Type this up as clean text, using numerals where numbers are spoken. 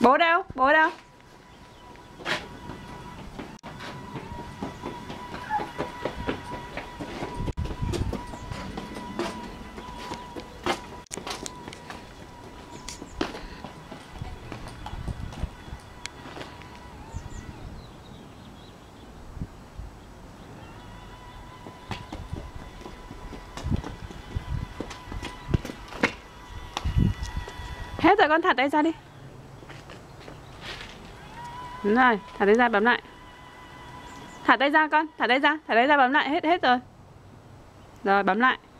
Bố đâu? Bố đâu? Hết rồi, con thả tay ra đi. Đúng rồi, thả tay ra bấm lại. Thả tay ra con, thả tay ra bấm lại, hết rồi. Rồi bấm lại.